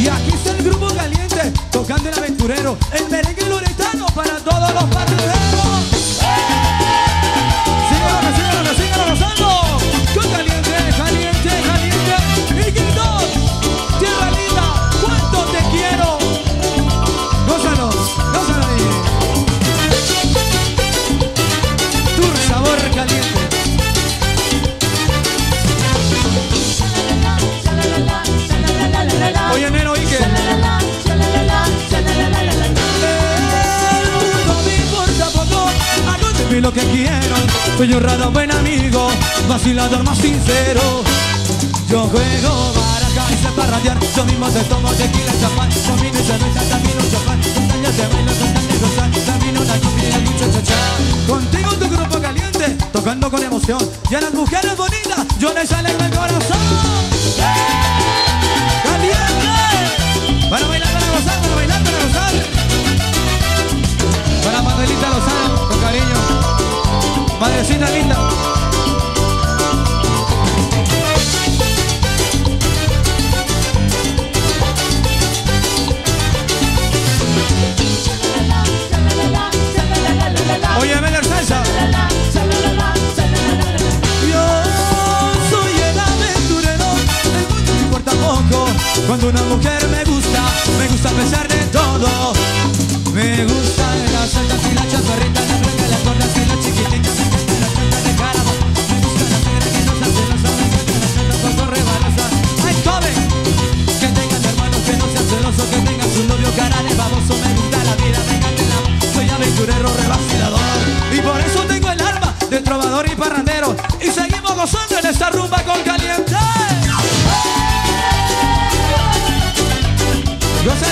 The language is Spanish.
Y aquí está el grupo caliente, tocando el aventurero, el merengue loretano para todos los parranderos. Síguelo, síguelo, síguelo gozando. Con caliente, caliente, caliente. Y gritos, tierra linda, cuánto te quiero. Gózalo, gózalo ahí. Tu sabor caliente. Oye, neno, ¿y qué? El mundo me importa poco, hago de mí lo que quiero. Soy honrado, buen amigo, vacilador más sincero. Yo juego baraja y sé parrandear. Yo mismo te tomo tequila, champán. Camino y cerveza, camino champán. Montañas de baile, montañas de gozar. Camino la cumbia y el muchacha. Contigo tu grupo caliente, tocando con emoción. Y a las mujeres bonitas, yo les alegro el corazón. ¡Caliente! Para bailar, para gozar, para bailar, para gozar. Para Manuelita Lozano, con cariño. Madrecita linda. Oye, Miller Salsa. Yo soy el aventurero, el mundo me importa poco. Cuando una mujer me gusta a pesar de todo. Me gusta la salsa y la chaparrita, la blanca, la gorda y la chiquitita. Me gusta la chanta de carabo, me gusta la negra que no se celosa. Me gusta la chanta poco rebalosa. ¡Ay, joven! Que tengan hermanos que no sean celosos, que tengan su novio cara de baboso. Me gusta la vida, me encanta el amor. Soy aventurero, revacilador. Y por eso tengo el alma de trovador y parrandero. Y seguimos gozando en esta rumba con caliente. Yo sé